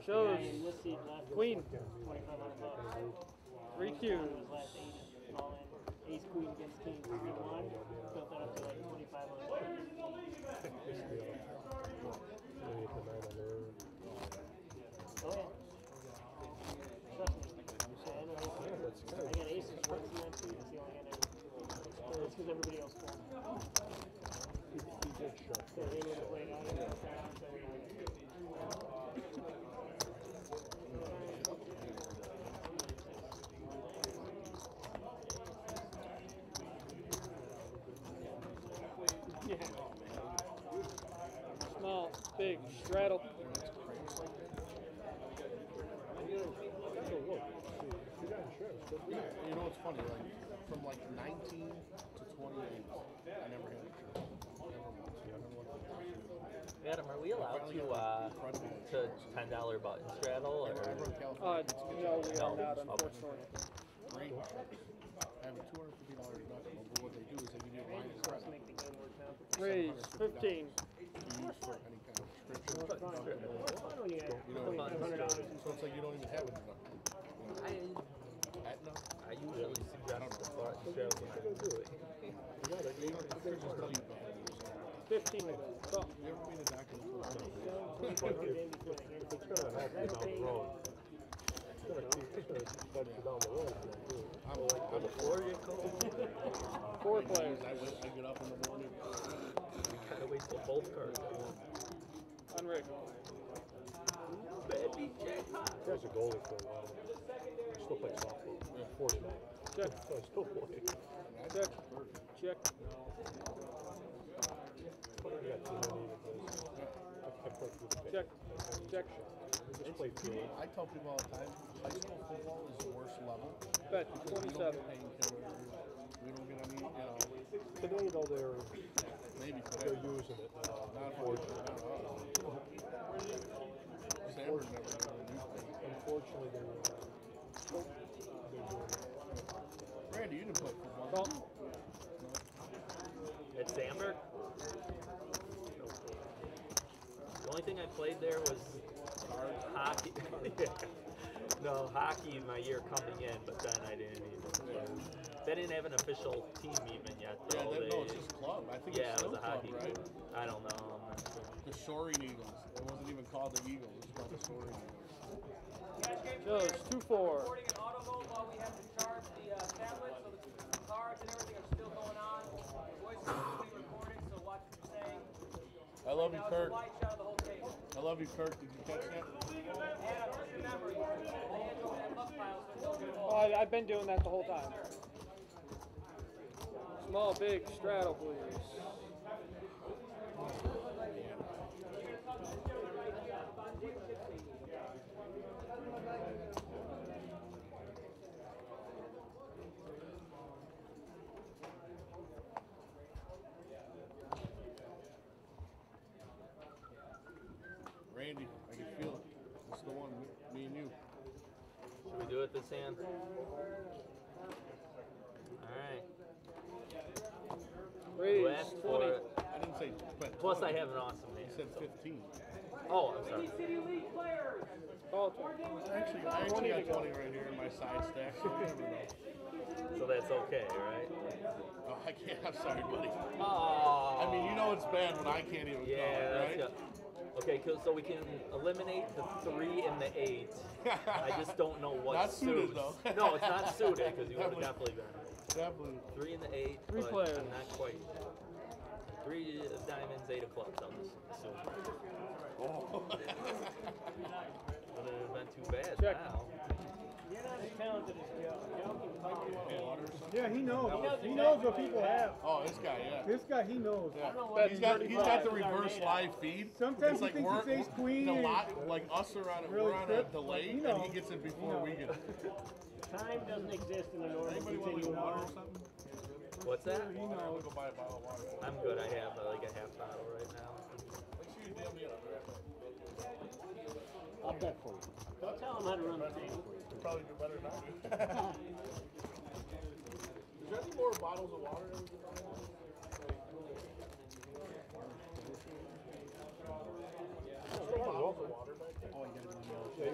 Shows in this seat left queen, 2,500 bucks. 3 Qs. His last eight, all in. Ace queen against king 3-1. Built that up to like 2,500 bucks. Oh yeah. Trust me. I know I got aces, queens, and then 2. That's the only hand I know. It's because everybody else called. So they would have played out of it. Yeah. Small, big, straddle. You know what's funny? Like from like 19 to 28, I never had a shirt. Adam, are we allowed to $10 button straddle or? No, we are not, unfortunately. Great. I have a $250 deductible, but what they do is they give you a line of credit. Raise 15. To use for any kind of prescription. So it's like you don't even have a deductible. I usually suggest the button straddle when I'm doing. They're just tell you bad. 15. Go. You ever been a doctor before? I'm a 4-year cold. 4 players. I get up in the morning. You kind of wait till both cards are on. Unrigged. Baby jackpot. He was a goalie for a while. Still plays softball. Yeah, 49. Check. Still playing. Check. Check. We got too many of those. I put through the Check. Check. We just played through it. I tell people all the time, high school football is the worst level. Bet. We don't 27. get painkillers. We don't get any, Today, though, they're maybe using it now. not unfortunately. Stanford never got a new thing. Unfortunately, they're doing it. Randy, you didn't play football. Call. At Sandberg? The only thing I played there was hockey. No, hockey my year coming in, but then I didn't even. They didn't have an official team even yet. Yeah, Though. no, it's just club. I think Yeah, it's it still was a hockey club, right? team. I don't know. I'm not sure. The Soaring Eagles. It wasn't even called the Eagles. It was called the Soaring Eagles. Shows 2-4. Recording in auto mode while we have to charge the tablet, so the cards and everything are still going on. The voice is still being recorded, so watch what you're saying. I love you, Now it's a Kirk. wide shot of the whole table. I love you, Kirk. Did you catch that? And just remember, you put the hands over that luck pile so it doesn't Oh, I've been doing that the whole time. Small, big, straddle, please. Randy, I can feel it. This is the one, me and you. Should we do it this hand? Alright. Who Raise asked for 20. it? I didn't say bet Plus, I 20. have an awesome I hand. said 15. Oh, I'm sorry. City League players. Call 20. I actually got 20 right here in my side stack, so you never know. So that's okay, right? Oh, I can't. I'm sorry, buddy. Oh. I mean, you know it's bad when I can't even Yeah, call it, right? that's good. Okay, so we can eliminate the 3 and the 8. I just don't know what Not suited, suits. though. No, it's not suited because you would have definitely been. Definitely. 3 and the 8. 3 but players. I'm not quite. 3 diamonds, 8 of clubs. I'm just assuming. Oh. Wouldn't have been too bad Check. now. You're not as talented as Joe. Joe can fight you up. Water or something? Yeah, he knows. He He knows knows what people have. Oh, this guy, yeah. This guy, he knows. Yeah. Bet He's got the 35. reverse live feed. Sometimes It's he thinks we're- he's ace queen The and lot, like us are on it. really We're on a tripped, delay, but he and he knows. gets it before we get it. Time doesn't exist in a normal Anybody want continuum. water or something? What's that? I'm gonna go buy a bottle of water. I'm good. I have like a half bottle right now. Make sure you deal me up. I'll bet for you. Don't tell him how to run the table. You'll probably do better than I do. Is there any more bottles of water that we can buy? There's no bottles of water back there. Oh, you gotta go. Yeah,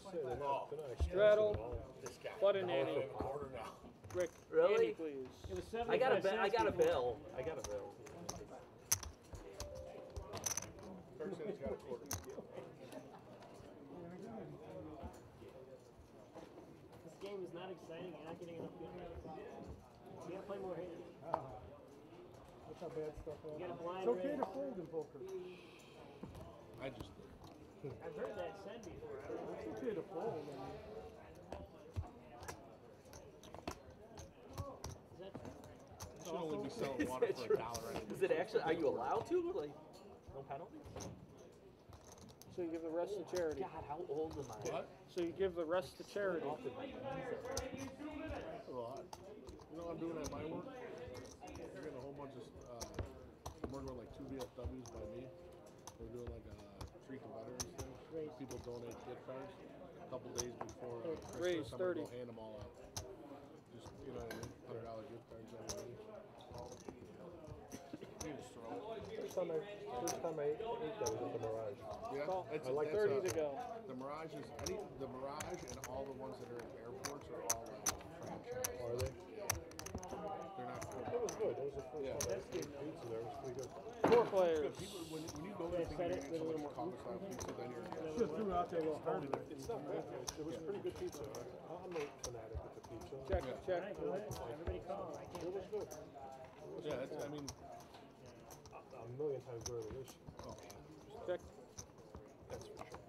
say, they're not Straddle. expensive Button Annie. Quarter now. Rick. Really? Annie, please. It was I got a 75 bill. I cents got a before. bill. I got a bill. Kirk said he's got a quarter. This game is not exciting. You're not getting enough good hands. You gotta play more hands. That's how bad stuff is. You gotta blind It's okay raise. to fold in poker. I just did. I've heard that said before. I don't know. It's okay to fold. I mean, Is that true? You should only be selling water Is for that $1 anyway. Is it actually? Are you allowed to? Like, no penalties? So you give the rest to charity. God, how old am I? What? So you give the rest to charity. Off with my knees are- That's a lot. You know what I'm doing at my work? I'm getting a whole bunch of, I'm working with like 2 VFWs by me. We're doing like a treat the veterans thing. People donate gift cards. A couple days before Raise Christmas, I'm gonna 30. go hand them all out. Just, you know what I mean? $100 gift cards everybody. You just throw it. first time I ate that was at the Mirage. Yeah, Call. it's, I like that's 30 to go. The Mirage is the Mirage and all the ones that are at airports are all franchise. Are they? They're not That good. was good. That was the first Yeah. time I ate pizza there. It was pretty good. 4 players. People, when you go to the thing and you get so much cauliflower pizza, then you're Should have threw out there a little harder. It's not bad. It was pretty good pizza. I'm a fanatic with the pizza. Check, Yeah. check. All right, go ahead. Everybody call. I It can't. was good. Yeah, it's, I mean, A million times better than this. oh, Check. that's for sure.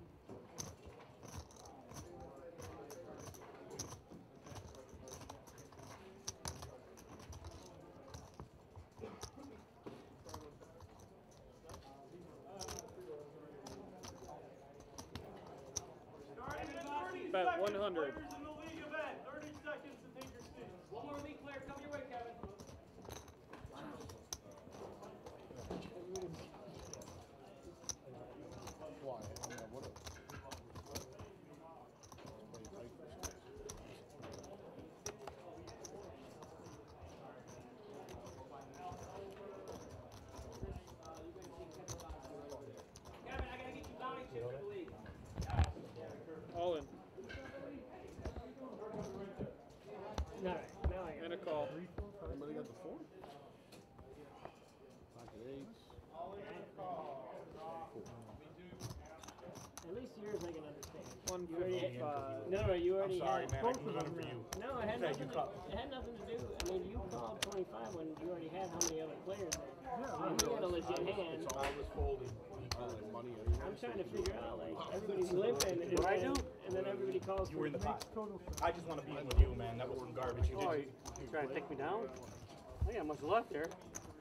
Bet 100. One more lead player, come your way, Kevin. Why? I mean, what a, play tight for some reason. Kevin, I gotta get you bounty chips for the league. All in. All right, now I And a call. Anybody got the 4? Pocket 8s. At least yours I can understand. 155. No, you already sorry, had. man, I can run for you. No, it had nothing. It had nothing to do. I mean, you called 25 when you already had how many other players there. And you had a legit hand. It's always folding. Like money anyway. I'm trying to figure out like everybody's limping, and, What I do? and then everybody calls. You were in the for pot. I just want to be in with you, man. That was some garbage you Oh, did. you trying to take me down? I got much left here.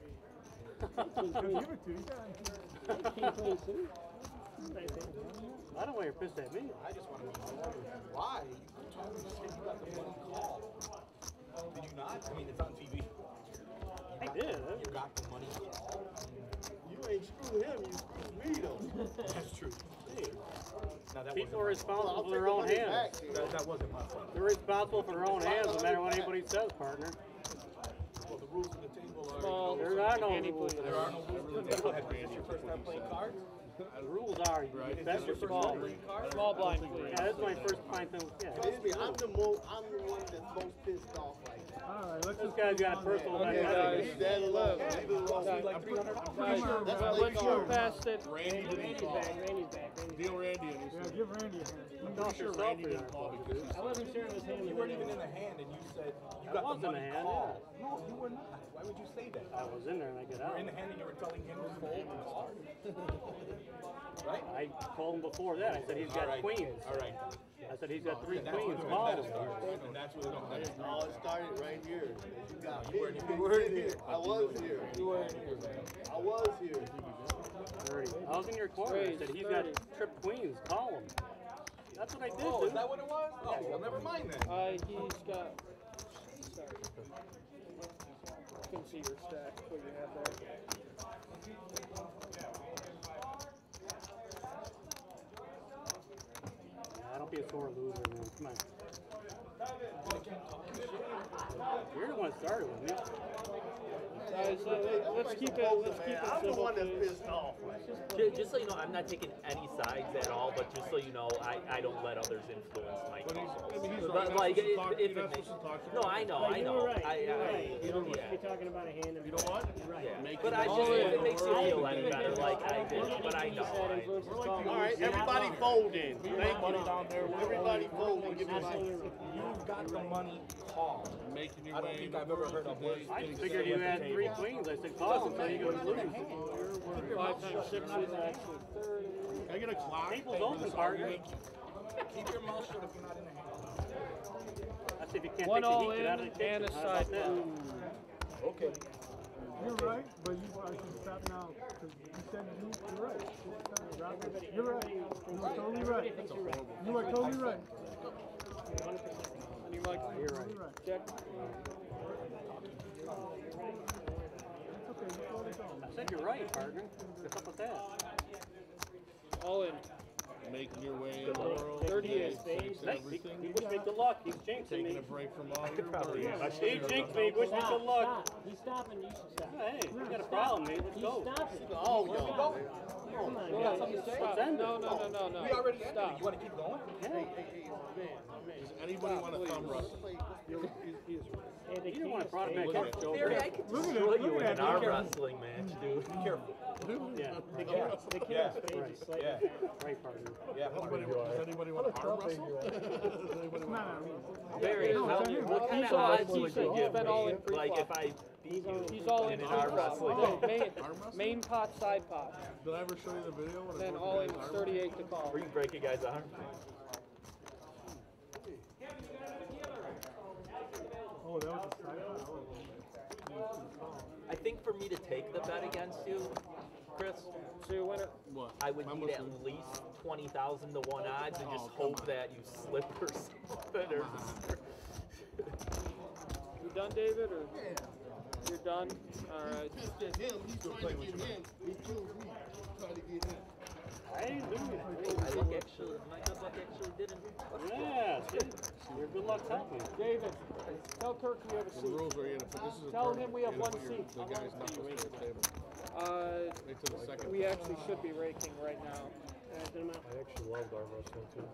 Give it to you. 18, 22. Nice hand. I don't want you pissed at me. I just want to be in with you. Why? You told me that you got the money call. Did you not? I mean, it's on TV. I did. You got the money call. You ain't screwed him, you screwed me though. That's true. Now, that People are wasn't responsible for their own hands. that wasn't my fault. They're responsible for their own hands no matter what anybody says, partner. Well, the rules of the table are. Well, there are no rules. There are no rules. Go ahead, Randy. Is this your first time playing cards? The rules are, Right. that's your small. Small blind, please. Yeah, that's my first blind thing. Yeah. Trust me, I'm the one that's most pissed off like that. All right, let's This just guy's got a personal Okay, vendetta. guys, that alone. Leave it alone. Guys, That's let's like go sure. past it. Randy didn't Randy's call. back. Randy's back. Randy's Deal Randy and he yeah, said, give Randy a hand. I'm pretty sure Randy didn't call because he I wasn't sure it was him. You weren't even in the hand, and you said you I got was the in the money hand, call. No, you were not. Why would you say that? I was in there and I get You were out. in the hand, and you were telling him to fold and call. Right? I told him before that. I said he's got queens. All right. I said he's got 3 And that's queens. what Call that him. started. And that's what it started. No, it started right here. You got You weren't hit. even You weren't here. I was here. You weren't here, man. I was here. 30. I was in your corner. I said he's got tripped queens. Call him. That's what I did. Oh, dude. is that what it was? Oh, well, never mind then. He's got. Sorry. Couldn't see your stack. What you have there. Nah, don't be a sore loser, man. Come on. You're the one that started with me. Guys, let's keep it I'm the simple, one that's please. pissed off. Just so you know, I'm not taking any sides at all, but just so you know, I don't let others influence my But he's, call. I mean, he's But right. like, You're if not it supposed makes, to talk to no, him. I know, But I you know. were right. I, You were right. You don't need yeah. to be talking about a hand. You know what? You're right. Yeah. Make But it I just, all if in. it makes you I feel agree any with better, him. like I don't did, think but I anything know. he said I, influences All call. right, You're not everybody wrong. fold in. Thank money you. down there. Everybody fold and give me my. Absolutely right. You've got the money called. Making your I don't way think in I've the ever world heard of today. worse. I Getting figured you set had with 3 the queens. I said toss until you go lose. 5 times 6 is actually 30. Can I get a clock? Table's for open, this partner. argument? Keep your mouth shut if you're not in the hand. That's if you can't One take the all heat, get out of in the kitchen. and a How side about that? blue. Okay. You're right, but I should stop now because you said you're right. You're right. You're totally right. Everybody thinks you're right. You are totally right. 100%. On your mic. You're right. Totally right. Check. It's okay. You slow it down. I said you're right, partner. What's up with that? All in. Making your way in the world 38 today, spades. takes Nice. everything. He wish me good luck. He's jinxing Taking me. a break from all your probably worries. He jinxed me. Wish me good luck. Stop. He's stopping. You should stop. Hey, you got a problem, mate. Let's He's go. stopping. Oh, He's yo. stopping. Come on, guys. Let's end it. No. We already ended. Stop. You want to keep going? Does anybody want to thumb wrestle? Hey, they You don't want to can't brought it stay. back up, Joe. Barry, I could destroy you in an arm wrestling match, dude. Be careful. Yeah. The king of spades is slightly Yeah. different. Right, partner. Yeah. Does anybody want to arm wrestle? Does anybody want Barry, what kind of odds would you give been all me? in Like pre-flop. if I beat you He's all in in an arm wrestling No, match? main pot, side pot. Did I ever show you the video? When I Then broke all the in guy's arm? 38 to call. Where you break a guy's arm? Oh, that was a side shot. I think for me to take the bet against you, Chris, So you win it. What? I would Mine need was at the- least 20,000 to 1 odds and just Oh, come hope on. that you slip or something. Or You done, David, or you're done? All right. Pissed at him. He's trying to get him. He kills me. Trying to get him. I didn't lose. my luck actually, my good luck actually didn't. Yeah, see? Your good luck's helping. David, tell Kirk we have a The seat. rules are you gotta put this is a Tell tournament. him we have You gotta one put your- seat. The guy's knuckles to the table. Right to the second. We actually should be raking right now. I actually loved arm wrestling too.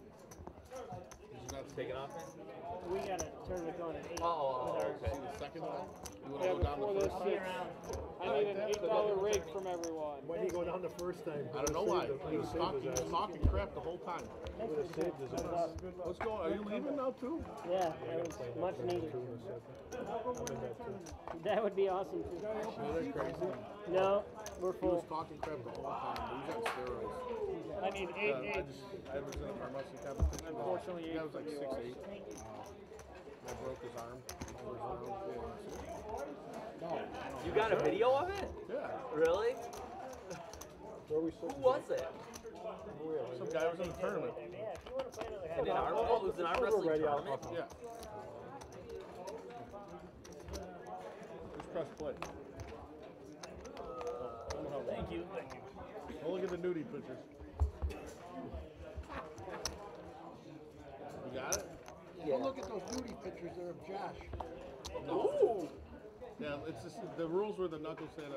Is that Taking off, man? We got a tournament going at 8. Oh, with our- okay. the second time? You wanna Yeah, go down before the this first hits, time? I need an $8 rake from everyone. When he go down the first time, I don't know why. He was talking crap the whole time. What's going on? Are you leaving now too? Yeah, that was much needed. That would be awesome too. Is that crazy? No, we're He was full. talking crap the whole time. He was on steroids. I need I 8. was in a pharmacy competition. Unfortunately, the guy was like 8 for you 6'8". I broke his arm. You got a video of it? Yeah. Really? Where we Who was it? Some guy was in a tournament. In an arm, oh, it was an arm wrestling tournament? Yeah. Just press play. Thank you. Don't look at the nudie pictures. You got it? Don't look at those beauty pictures there of Josh. Ooh! Yeah, it's just, the rules were the knuckles said,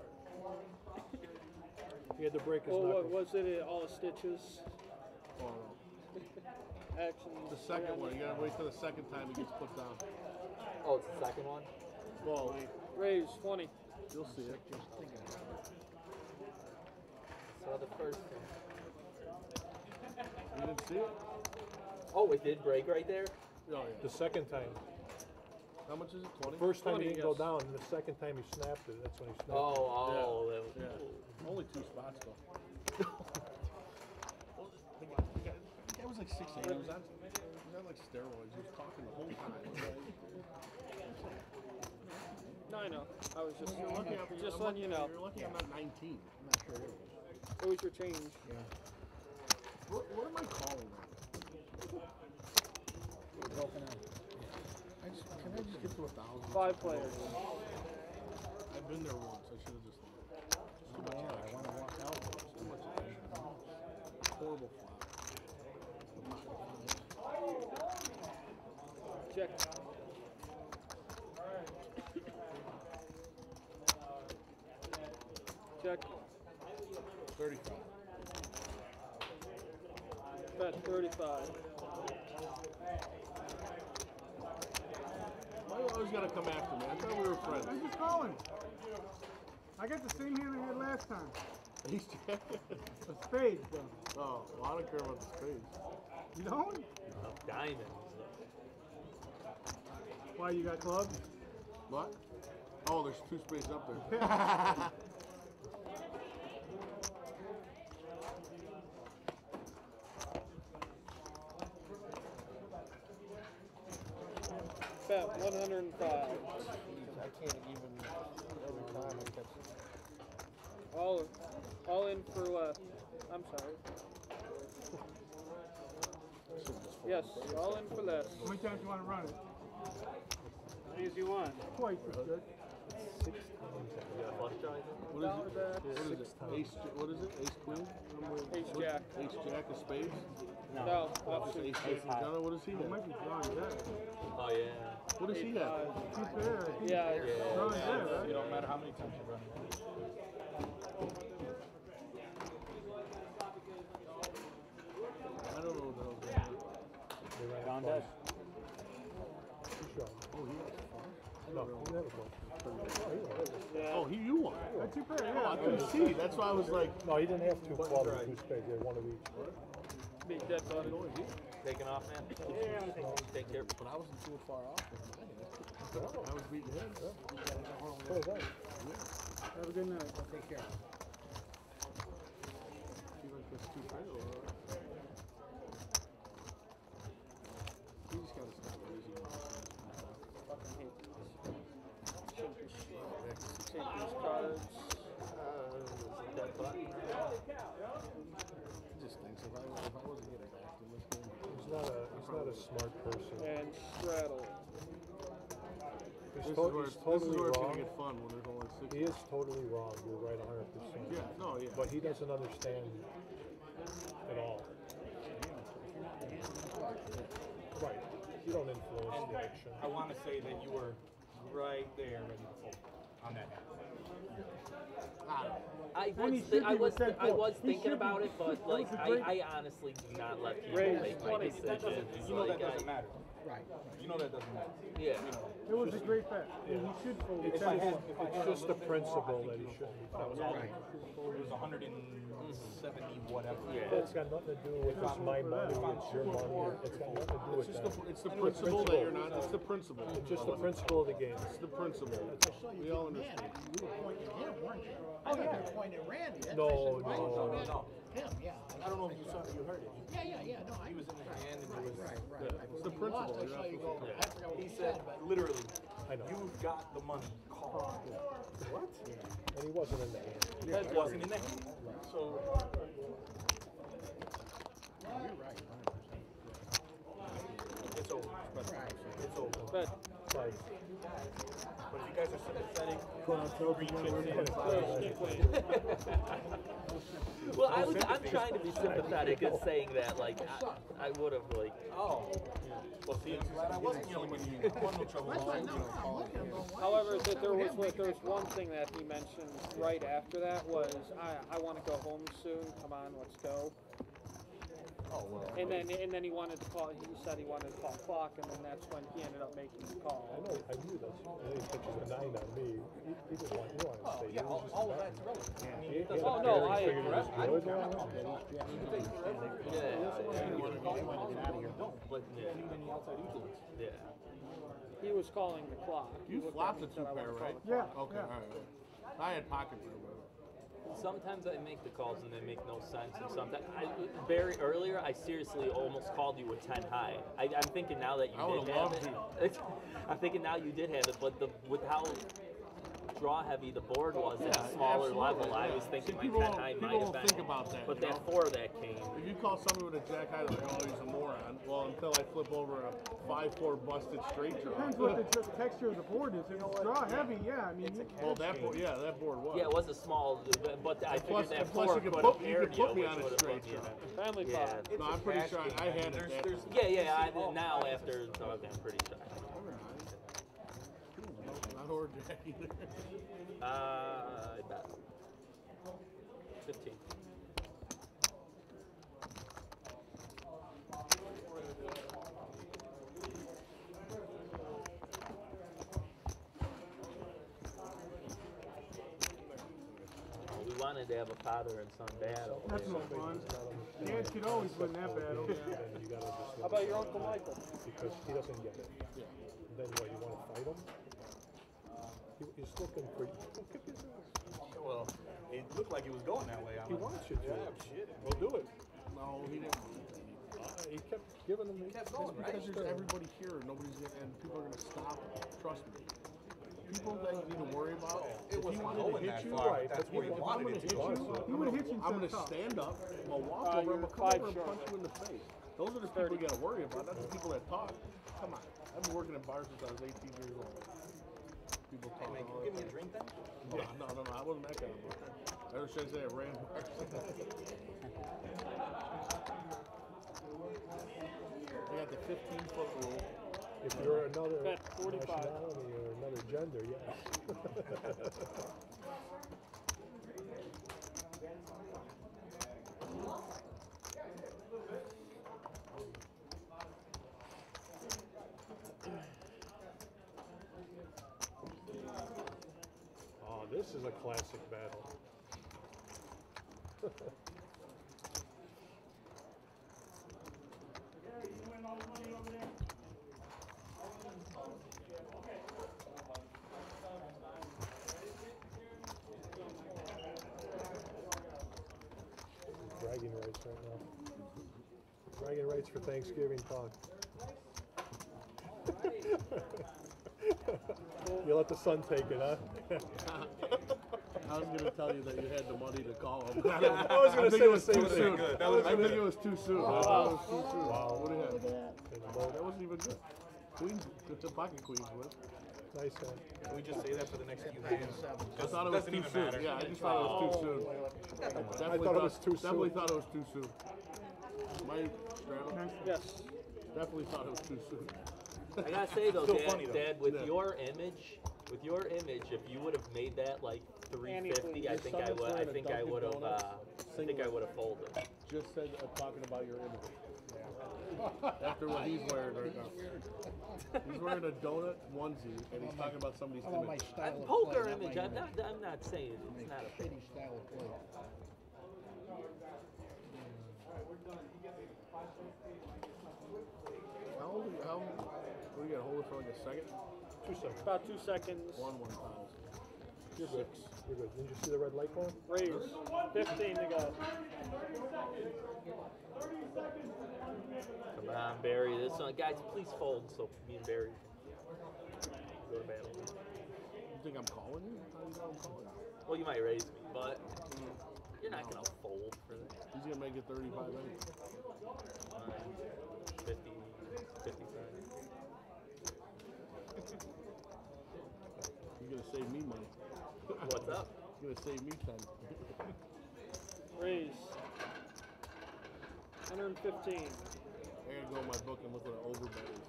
He had to break his Well, what knuckles. was it? All stitches. Action. the second one. You gotta wait till the second time he gets put down. Oh, it's the second one? Well, Raise 20. you'll see it. So the first one. You didn't see it? Oh, it did break right there? Oh, yeah. The second time. How much is it? 20? First time he 20, didn't go yes. down, and the second time he snapped it. That's when he snapped it. Oh, that was, Yeah. Only 2 spots though. The guy was like 6'8". He was on like steroids. He was talking the whole time. No, I know. I was just You're lucky just letting you know. You're lucky I'm not 19. I'm not sure it is. It was your change. What am I calling that? Can I just get to 1,000? 5 players. I've been there once. I should have just. It's too much action. I want to walk out. It's too much action. Horrible flop. Check. 5 Check. 35. Bet 35. Why you always gotta come after me? I thought we were friends. I'm just calling. I got the same hand I had last time. He's A spade, though. Oh, well, I don't care about the spades. You don't? Diamonds. Why, you got clubs? What? Oh, there's 2 spades up there. Bet 105. I can't even, every time I catch it. All in for less. I'm sorry. Yes, all in for less. How many times do you want to run it? As many as you want. Twice is good. You got a flush draw, you think? What is it? What is it? Ace, what is it? Ace queen? Ace jack. Ace jack of spades? No, Just offsuit. ace jack and gunner? What does he It have? might be drawing that. Oh, yeah. What does he have? Two pair. I think. It Yeah, drawing that, right? don't matter how many times you run it. I don't know what the hell's going on. Don does. Oh, he has fun. No, he never won. Oh, you won. That's two pair, Oh, I yeah. couldn't see. That's why I was like, No, he didn't have 2 clubs or 2 spades. He had 1 of each. Big dead buddy. Taking off, man? Take care. but I wasn't too far off. I was beating him. So was I. Have a good night. Take care. See like this 2 pair or you just gotta stop losing. Fucking hate this. Take these cards. Dead butt. He just thinks if I wasn't getting back in this game, He's not a smart person. And straddle. He's, this is to- where he's it's totally gonna wrong. get fun when there's only 6. He is totally wrong. You're right 100%. Yeah, no, yeah. But he doesn't understand at all. Right. You don't influence the action. I want to say that you were right there ready to fold on that hand. And he should be I was with that fold. He thinking should about be. it, but That like was a great- I honestly do not let people Raise make my 20. decisions. You know that Like, doesn't matter. Right. You know that doesn't matter. Yeah. It was a great bet. And he should fold it. If I had, It's just the principle that he shouldn't be that was following. all. It was 170 whatever. Yeah. It's got nothing to do with it's my money, it's your money. It's got nothing to do with that. It's the principle that you're not. It's the principle. It's just the principle of the game. It's the principle. We all understand. You were pointing at him, weren't you? I think you were pointing at Randy. That's No, what I said, no. right? Him, yeah. I don't know if you saw it, you heard it. Yeah, no, I He was in his hand and it was. Right. It's the When you principle. lost, I You're saw not you go, supposed I forgot what He you said, said, but literally, I know. you've got the money. Call. What? And he wasn't in the hand. That wasn't in there. So. you're right, 100%. It's over. It's over. Bet. Like, But if you guys are sympathetic, Well, I'm trying to be sympathetic and saying that like I would have like. oh. Well, see, I'm glad I wasn't yelling at you. I want no trouble. However, there was one thing that he mentioned right after that was, I want to go home soon. Come on, let's go. Oh well. And then he wanted to call. He said he wanted to call clock, and then that's when he ended up making the call. I knew this. And he pitches a 9 on me. He didn't want to stay. Yeah, all of that's relevant. I mean, it He doesn't Oh, had a no, pair, he I figured it was agree. good. But yeah. Yeah. He was calling the clock. He You looked flopped at a me and said, 2 "I pair, wanna call right? the clock." Okay, Yeah. alright. I had pocket pair, but. Sometimes I make the calls and they make no sense, and sometimes very earlier I seriously almost called you with 10 high. I'm thinking now that you I would've did have loved it. I'm thinking now you did have it, but with how draw heavy the board was at a smaller absolutely, level, I yeah. was thinking See, my 10 high people might have don't been. think about that, But you that know? 4 that came. If you call somebody with a jack high, they're like, oh, he's a moron. Well, until I flip over a 5-4 busted straight draw. Depends what the texture of the board is. If it's draw heavy, yeah. I mean, Well, that board, yeah, that board was. Yeah, it was a small, but I Plus- figured that plus 4 you could could put- have you paired could put you, me which on a would have straight put you in draw. a- family Yeah. pot. No, I'm pretty sure I had it. Yeah, now after talking, I'm pretty sure. Not or jack either. I bet. 15. We wanted to have a father and son battle. That's no fun. Dad could always win that battle. Then you gotta just How about your Uncle Michael? because he doesn't get it. Yeah. Then what? You want to fight him? He's looking for you. Well, it looked like it was going that way. He wants you to. Yeah, shit. We'll do it. No, he didn't. He kept giving him. kept It's going, because right? there's everybody here. Nobody's gonna, and people are gonna stop. Trust me. People that you need to worry about. It if he wasn't wanted to going hit that you, far, right, but that's but where he if I'm wanted gonna it hit to. you, He would've hit you I'm gonna instead of stand up. I'm gonna walk over. I'm you're gonna come over 5 and short. punch you in the face. Those are the people you gotta worry about. Not the people that talk. Come on. I've been working in bars since I was 18 years old. People Hey, talk man, all can you give the me a time. drink then? No. I wasn't that kind of bar. I was trying to say I ran bars. I got the 15-foot rule. If you're another Bet 45. nationality or another gender, yes. Oh, this is a classic battle. Bragging rights right now. Bragging rights for Thanksgiving talk. You let the sun take it, huh? I was gonna tell you that you had the money to call him. I was gonna think say it was the same too thing. soon. Good. I think it was too soon. I thought it was too soon. Wow. What do you have? That wasn't even good. Queens, the pocket queens with. Nice hand. Can we just say that for the next few hands? I thought it was Doesn't too even soon. matter. Yeah, I just thought it was too soon. I thought it was too soon. Definitely thought it was too soon. My straddle. Yes. Definitely thought it was too soon. I gotta say though, Still Dad, funny, though. Dad, with Yeah. your image, if you would have made that like 350, I Your think son I was would. I wearing a think I Dunkin' would have. Donuts I think I would have folded. Just said talking about your image. After what he's wearing right now. He's wearing a donut onesie and he's talking about somebody's How about my image. style of Poker play, not image. my I'm not saying it's not a shitty style of play. How what do you got, hold it for like a second? 2 seconds. About 2 seconds. One times. You're good. You're good. Didn't you see the red light going? Raise. 15 to go. Come on, Barry. This one, guys, please fold so me and Barry can go to battle. You think I'm calling you? How do you know I'm calling you? Well, you might raise me, but you're not gonna fold for that. He's gonna make it 35 anyway. 50, 55. He's gonna save me money. What's up? He's gonna save me 10. Raise. 115. I gotta go in my book and look what an overbet is.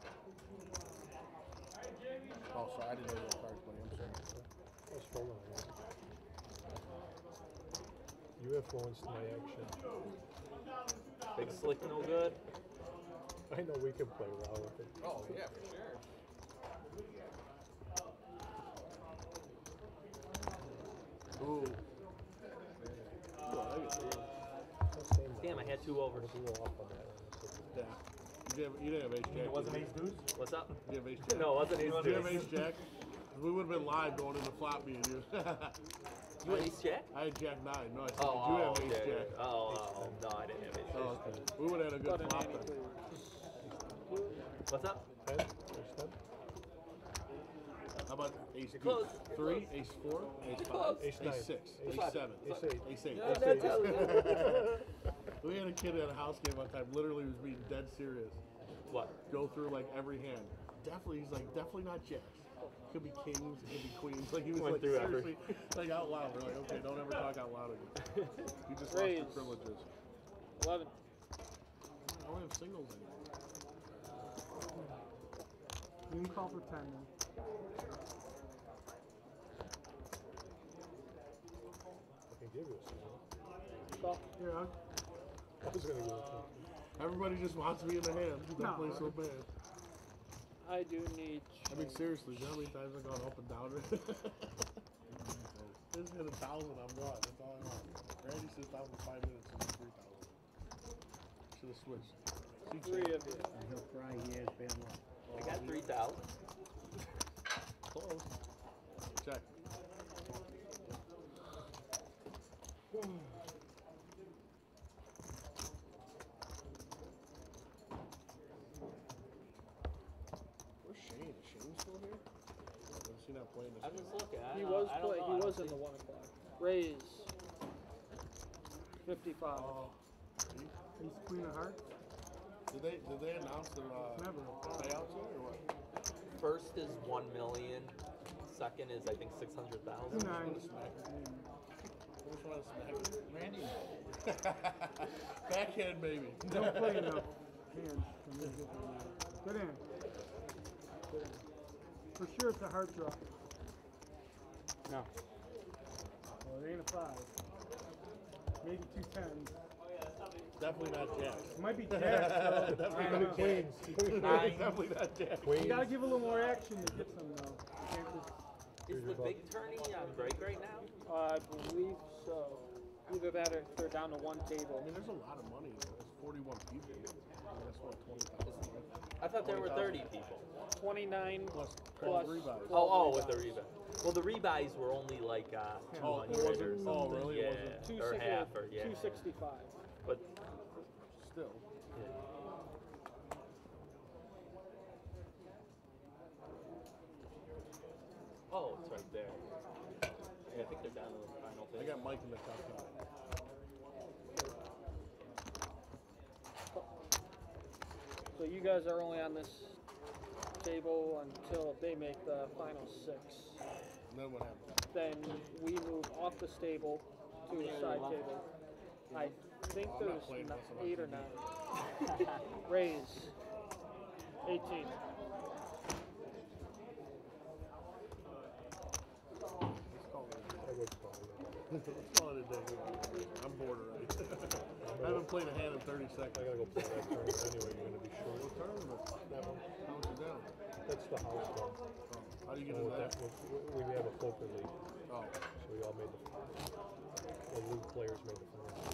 Oh, sorry, I didn't know you were cards money. I'm sorry. I was folding on that. You influenced my action. Big slick, no good. I know we can play around with it. Oh, yeah, for sure. Ooh. Damn, I had 2 overs. A little off on that one. Yeah. You didn't have ace jack. It wasn't ace deuce? What's up? You have ace jack. No, it wasn't ace Did you have deuce. ace jack? We would have been live going into flop me and you. You had ace jack? I had jack 9. No, I said, Oh, did you have ace okay. jack? Oh, no, I didn't have ace Oh, jack. okay. We would have had a good Got an flop Annie, then. please. What's up? 10? There's 10? How about ace You're deuce? close. 3, ace 4, ace 5, close. Ace ace 9. 6, Ace ace 7, Ace 8. ace 8. No, that's how We had a kid at a house game one time, literally was being dead serious. What? Go through like every hand. Definitely, he's like, definitely not jacks. Could be kings, it could be queens. Like he was Went like through every- seriously, like out loud. We're like, okay, don't ever talk out loud again. You just lost Raise. your privileges. 11. I don't have singles anymore. You can call for 10 then. Fucking gonna give you a single. Call. Yeah. I was gonna give it to you. Everybody just wants me in the hand. That plays so bad. I do need. I mean, seriously, you know how many times I've gone up and down with it? Just hit 1,000, I'm gone. That's all I want. Randy sits down for 5 minutes and 3,000. Should have switched. See, Three of you. He'll cry he has bad luck. I got 3,000. Close. Check. Where's Shane? Is Shane still here? Is he not playing this I'm game? just looking. He was I don't play. know. He I don't was in see- the 1 o'clock. Raise. 55. Oh, He's Queen of Hearts? did they announce the payouts yet or what? First is 1 million. Second is I think 600,000. Nine. Which one is smack? Randy. Backhand baby. Don't play enough hands for me to get one out. Good in. Good in. For sure it's a heart draw. No. Well, it ain't a 5. Maybe 2 10s. Definitely not Jack. It might be Jack, so Definitely I don't know. Queens. Definitely not Jack. You gotta give a little more action to get some though. You can't just Is the big tourney on break right now? I believe so. Either that or they're down to 1 I table. mean, there's a lot of money. There's 41 people. I mean, that's what 20,000. I thought there were 30 people. 29 Plus plus. rebuys. 12 Oh, with the rebuys. rebuy. Well, the rebuys were only like 200 Oh, it or wasn't? something. Oh, really? It Yeah, wasn't? or half, or yeah. 265. But Still. oh, it's right there. Yeah, I think they're down to the final I thing. got Mike in the top 10. So you guys are only on this table until they make the final 6. And then what happens? Then we move off the stable to a side table. I think Oh, I'm not there's playing this on 8 or TV. 9. Raise. 18. Let's call it a day. I'm bored already. I haven't played a hand in 30 seconds. I gotta go play that tournament anyway. You're gonna be short. What tournament? That one. How much is that? That's the house one. How do you get Oh, into that? we have a poker league, Oh, so we all made the league players made the final.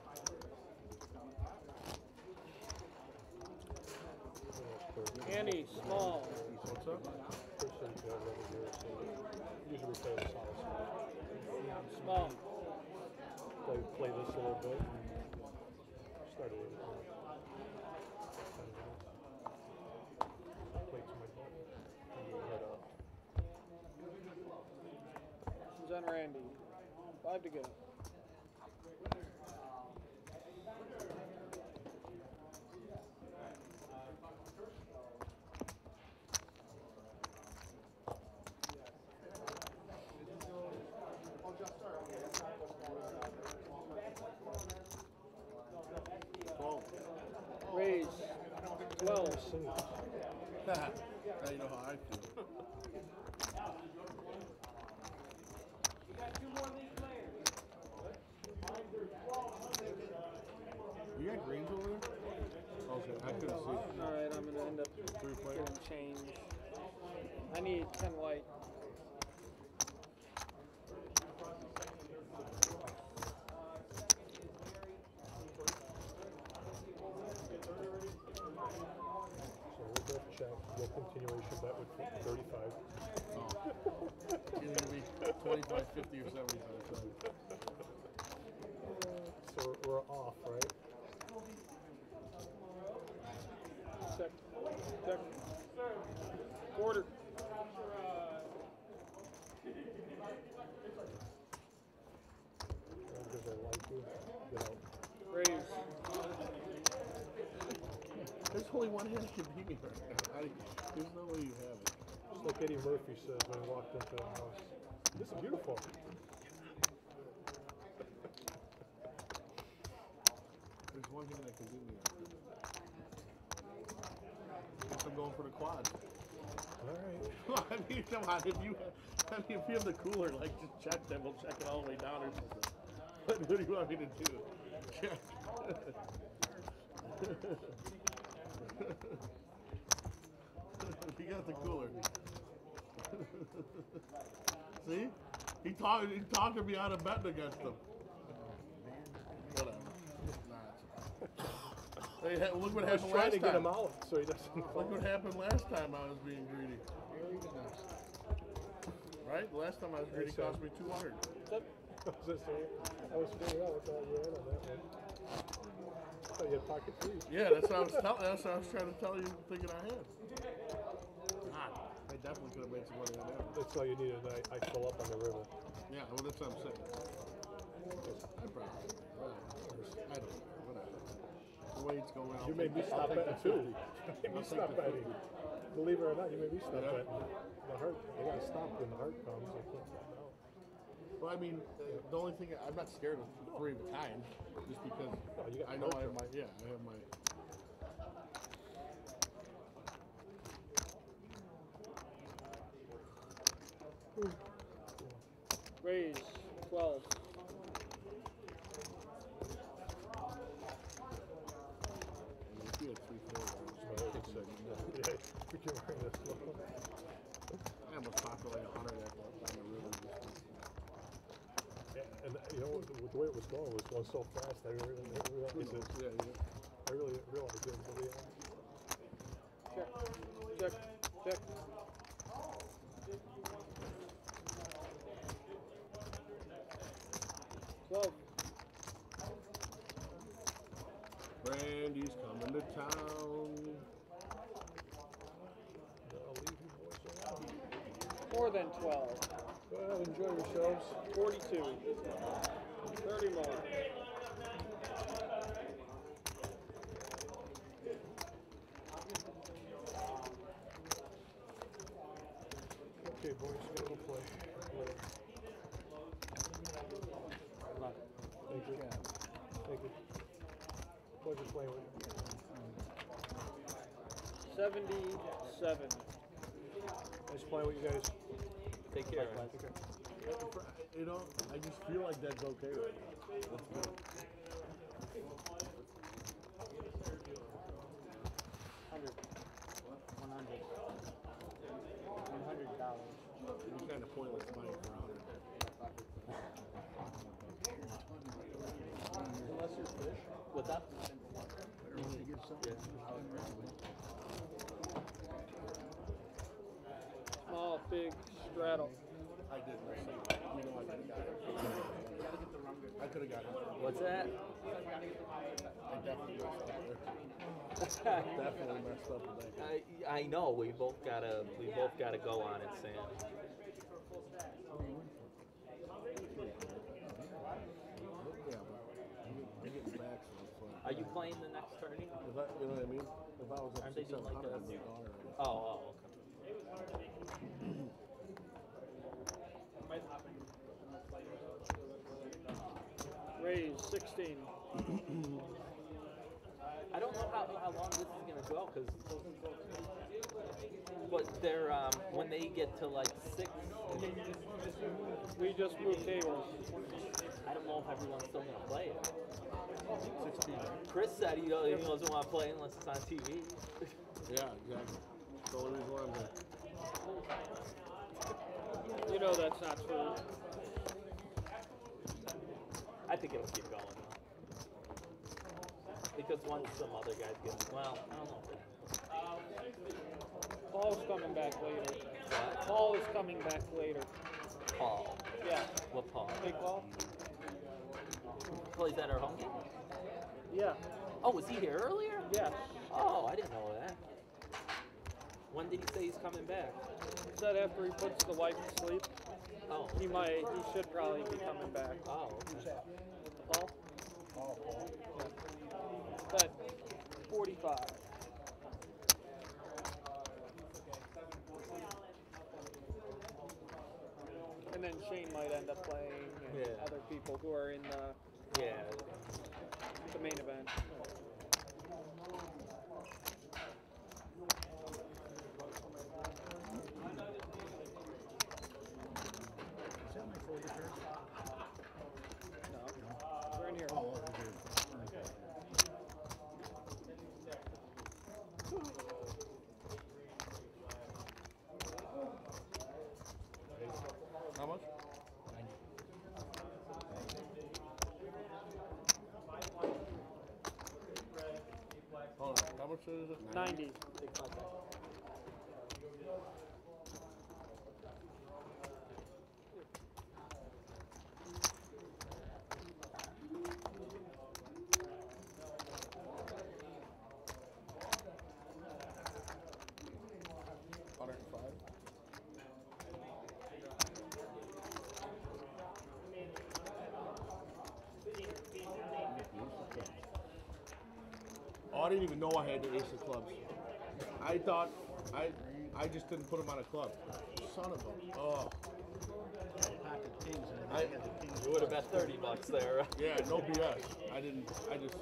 Annie, small. what's up? First thing you have over here, so usually we play this house. Small. Play this a little bit. Started with it. Play to my butt. And you head up. Zen Randy. 5 to go. Raise. 12. Now you know how I feel. You got greens over there? Okay, I couldn't see. Alright, I'm gonna end up 3 players. getting change. I need 10 white. So we'll both check. Your continuation bet would be 35. Either gonna be 25, 50, or 75. So we're off, right? Check. Check. Quarter. Because I like you. Get out. Raise. There's only one hand that can beat me right now. There's no way you have it. Just like Eddie Murphy says when he walked into the house. This is beautiful. There's one hand that can beat me right now. I guess I'm going for the quad. Alright. I mean, come on. If you have the cooler, like, just check them. We'll check it all the way down or something. What do you want me to do? Check. He got the cooler. See? He talked me out of betting against him. Whatever. Hey, look what I was happened trying last to get him time. out so he doesn't Look fall. what happened last time I was being greedy. Right? The last time I was greedy Think so. cost me 200. I was figuring out what the hell you had on that one. I thought you had pocket threes. Yeah, that's what I was trying to tell you, thinking I had. God, I definitely could have made some money on that. That's all you needed. I fill up on the river. Yeah, well, that's what I'm saying. I probably, I don't know, whatever. The way it's going out. You made me stop betting too. You made me stop betting. Believe it or not, you made me stop betting. The heart, I gotta stop when the heart comes. I can't stop now. Well, I mean, the only thing, I'm not scared of 3 of a kind, just because you got I know I have my, I have my. Raise 12. If you had 3 fours, Yeah, we can bring this one. I almost popped like 100 on the river. Yeah, and you know, with the way it was going so fast, I really realized it. Yeah. I really realized it. But yeah. Check. 12. Brandy's coming to town. I'll leave you boys alone. More than 12. Go ahead, enjoy yourselves. 42. 30 more. Okay, boys, go to play. Later. Thank you. Thank you. Pleasure playing with you. 77. Nice playing with you guys. Take care. You know, I just feel like that's okay right now. That's good. 100. $100. It's kind of pointless money for out Unless you're fish. What's that? Small, big, straddle. I did myself. You know, I could have got it. I could have got it. What's that? I definitely messed up there. Definitely messed up with that. I know we both gotta go on it, Sam. Yeah, but I'm getting back, so it's fun. Are you playing the next tourney? If I, you know what I mean? If I was up Aren't they doing like 600, a? I'd be gone already. Oh, okay. Raise 16. I don't know how long this is gonna go, but they're when they get to like 6, We just moved tables. I don't know if everyone's still gonna play it. 16. Chris said he doesn't want to play unless it's on TV. Yeah, exactly. That's the only reason why I'm here. You know that's not true. I think it'll keep going though. Because once some other guys get, well, I don't know. Paul's coming back later. What? Paul is coming back later. Paul. Yeah. What Paul? Big Paul? Plays at our home game? Yeah. Oh, was he here earlier? Yeah. Oh, I didn't know that. When did he say he's coming back? Said after he puts the wife to sleep, Oh. he should probably be coming back. Oh, okay. Paul? Oh, Paul. But 45. And then Shane might end up playing, and Yeah. other people who are in Yeah. the main event. Is that my folder card? No. much is it? 90. Take 5 seconds. Oh, I didn't even know I had the ace of clubs. I thought I just didn't put him on a club. Son of a. Oh. You would have bet $30 there. Yeah, no BS. I didn't. I just.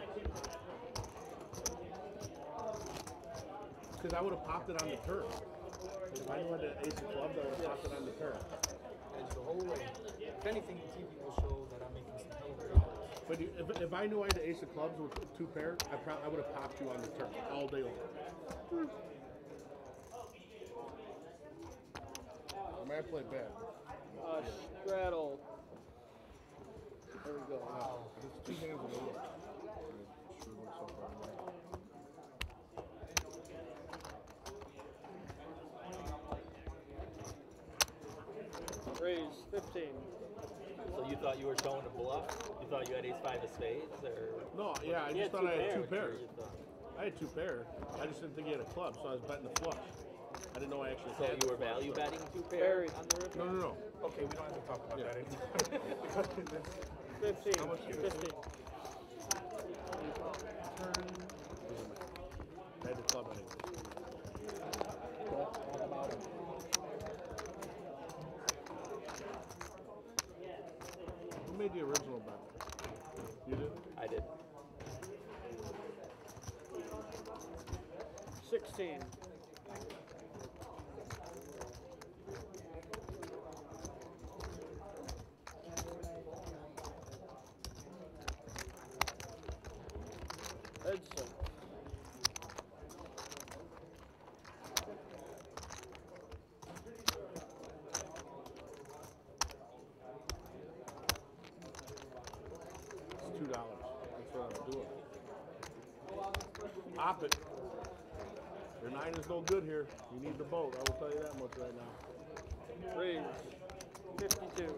Because I would have popped it on the turn. If I knew I had the ace of clubs, I would have popped it on the turn. Edge the whole way. If anything, TV will show that I'm making some hell of But if I knew I had the ace of clubs with 2 pairs, I would have popped you on the turn all day long. I might have played bad. Straddle. There we go. It's 2 hands in a row. Raise 15. So you thought you were showing a bluff? You thought you had ace-5 of spades, or? No, yeah, I He just had thought I had 2 2 pairs. You thought- I had 2 pairs. I just didn't think he had a club, so I was betting the flush. I didn't know I actually So had you the were flush. value betting 2 Barry. pairs on the river? No. Okay, we don't have to talk about that anymore. 15. How much is it? 15. I had the club anyway. Who made the original bet? You did? I did. 16. Edson. It's $2. That's what I'm doing. Pop it. Your 9 is no good here. You need the boat. I will tell you that much right now. Raise 52.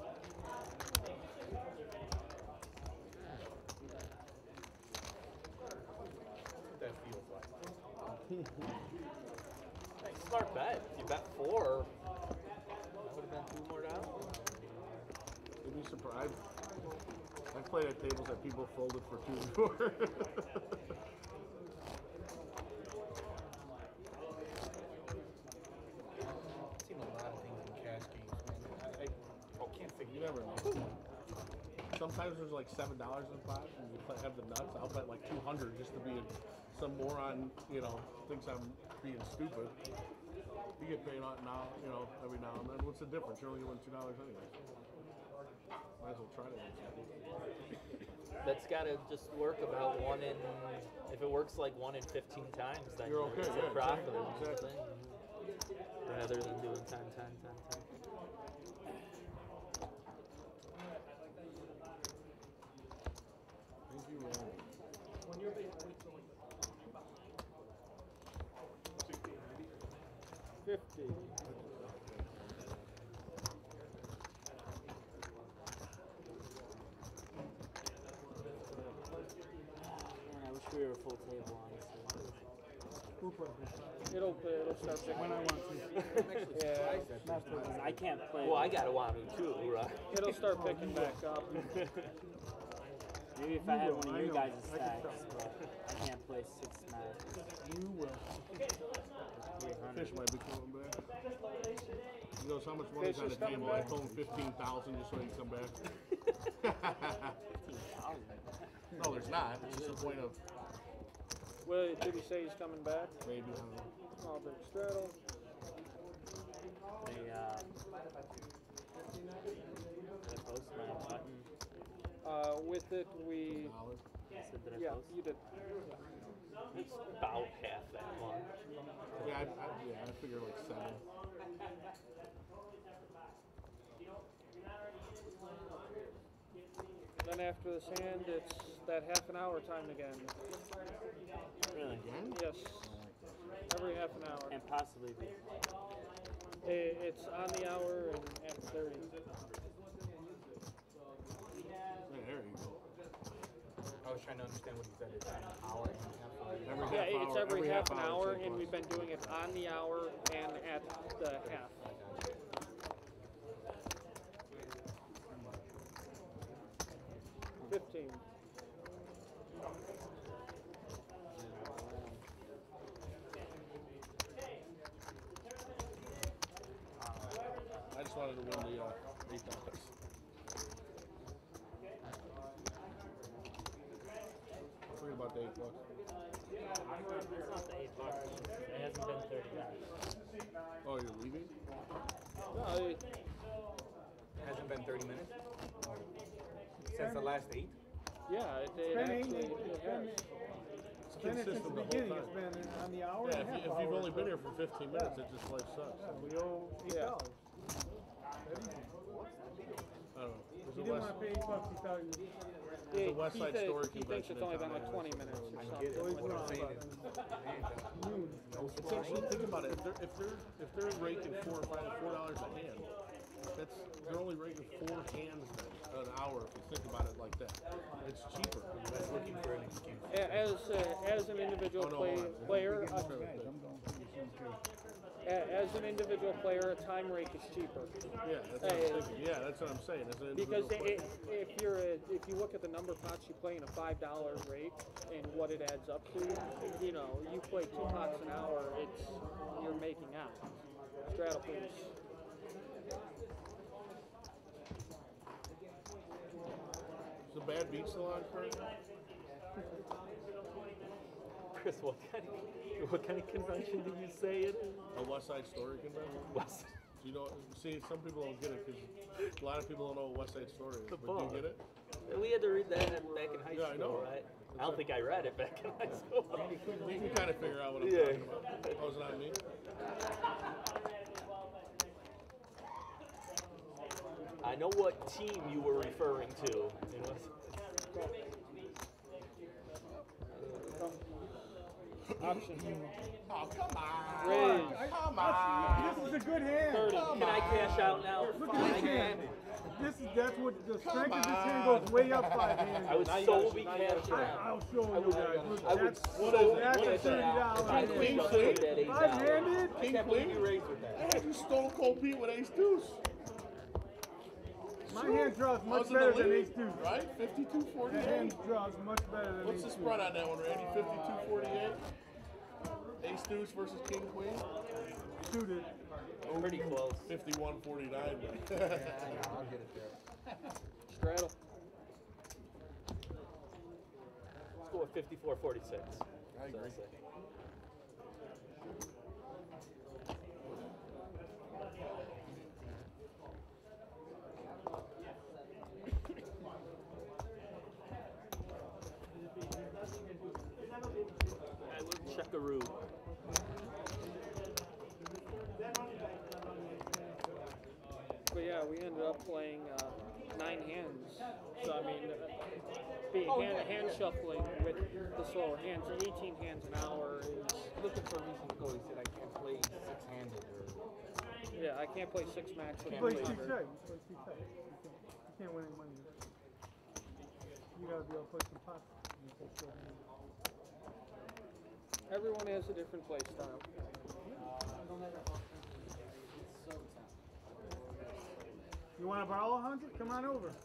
That feels like. Nice, smart bet. You bet 4. That would have been 2 more down. You'd be surprised. I played at tables that people folded for 2 before. I've seen a lot of things in cash games, man. I can't figure You never know. Sometimes there's like $7 in pot, and you have the nuts. I'll bet like 200 just to be some moron, thinks I'm being stupid. You get paid out now, every now and then. What's the difference? You're only going to win $2 anyway. Might as well try to win something. That's got to just work about 1 in. If it works like 1 in 15 times, then You're okay, it's yeah, a profitable exactly. thing. Rather than doing 10. Thank you, Ryan. 50. I wish we were a full table, honestly. It'll start picking. When I want to. Yeah. I can't play. Well, I got a Wanu too, right? It'll start picking back up. Maybe if I had one of your guys' stacks, but I can't play 6-9. You will. Fish might be coming back. He goes, how much money's Fish on is the coming table? I back. told him 15,000 just so he can come back. No, there's not. It's just the point of Well, did he say he's coming back? maybe, I don't know. I'll big straddle. They post my button. With it, we. $1. Said that I Yeah, post. you did. It's about half that one. Yeah, I figured like 7. then after this hand, it's that half an hour time again. Really? Yes. Every half an hour. And possibly be. It's on the hour and at 30. There you go. I was trying to understand what he said. It's an hour and a half. It's every half an hour, and we've been doing it on the hour and at the half. $15. I just wanted to win the $8. Forget about the $8. It's not the $8. It hasn't been 30 minutes. Oh, you're leaving? No, It hasn't been 30 minutes? Since the last 8? yeah, it actually has. It's consistent the whole time. It's been on the hour Yeah, and a half if you've only been here for 15 minutes, it just life sucks. We owe $8. Yeah. I don't know. He didn't want to pay $8, he thought he was... The West Side Story he thinks it's only been like 20 minutes or something. What I'm saying is, It's actually, think about it. If they're raking $4 a hand, they're only raking 4 hands an hour. If you think about it like that, it's cheaper. that's looking for an excuse. As an individual player, as an individual player, a time rake is cheaper. Yeah, that's what I'm thinking. Yeah, that's what I'm saying. As an Because individual player. if you look at the number of pots you play in a $5 rake and what it adds up to, you know, you play 2 pots an hour, you're making out. Straddle, please. Is the bad beat still on current? Chris, what kind of convention did you say it is? A West Side Story convention? West. You know, see, some people don't get it because a lot of people don't know what West Side Story is. The But do you get it? We had to read that back in high Yeah, I know. school, right? I don't think I read it back in high school. You can kind of figure out what I'm Yeah. talking about. Oh, is it not me? I know what team you were referring to. It was Option. Oh, come on. Raise. Come on. This is a good hand. 30. Can I cash out now? Look at this hand. That's what the strength of this hand goes way up 5 hands. I would so be cashing out. I'll show you guys. Look, I would that's so that's be a cashing out. $30 I hand. would just put that $8. Five-handed? I can't believe you raised with that. I had you Stone Cold Pete with ace deuce. My hand draws I much was in the better than lead, ace deuce. right? 52-48. That hand draws much better than What's ace the deuce. spread on that one, Randy? 52-48? Ace deuce versus king queen? Suited. Pretty close. 51-49. I'll get it there. Straddle. Let's go with 54-46. I agree. I will checkaroo. But yeah, we ended up playing 9 hands. So I mean, hand shuffling with the slower hands. 18 hands an hour is. Looking for a reason to go. He said, I can't play 6-handed or... Yeah, I can't play 6 max with You play 300. too tight. You play too tight. You can't win any money. You gotta be able to play some pots. Everyone has a different play style. You want to borrow 100? Come on over.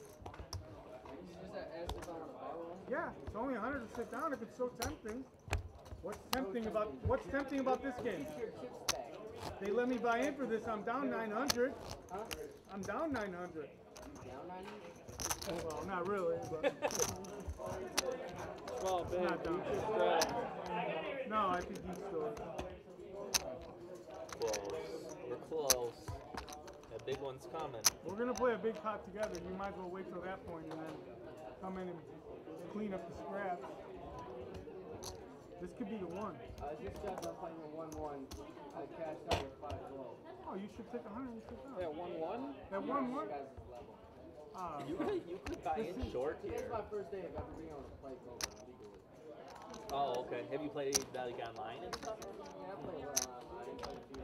Yeah, it's only 100 to sit down if it's so tempting. What's tempting about this game? They let me buy in for this. I'm down 900. I'm down 900. Well, not really, but Well, big. not down. No, I think he's still. Close. We're close. That big one's coming. We're gonna play a big pot together. You might as well wait till that point and then come in and clean up the scraps. This could be the one. This judge, I'm playing a 1-1. I cashed out with 5 low. Oh, you should take 100 and sit down. Yeah, 1-1. At 1-1. You could buy in short here. Today's my first day of ever being able to play poker legally. Oh, okay. Have you played like online and stuff? Yeah, I play a little online. Play a few,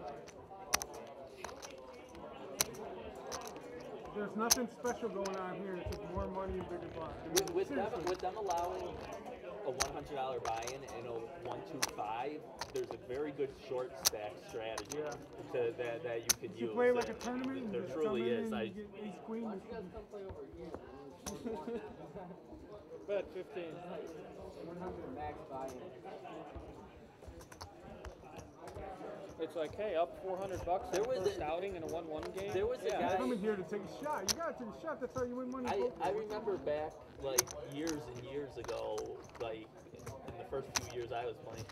There's nothing special going on here. It's just more money and bigger blinds. I mean, With seriously. them allowing a $100 buy-in and a 125, there's a very good short stack strategy that you can You use. play like a tournament and There just truly come in is. and you get ace queen. Why don't you guys come play over here? Bet 15. 100 max buy-in. It's like, hey, up $400 There on was first a- outing in a 1-1 game. There was a yeah. You're guy. coming here to take a shot. You gotta take a shot. That's how you win money. in poker. I remember back like years and years ago, like in the first few years I was playing,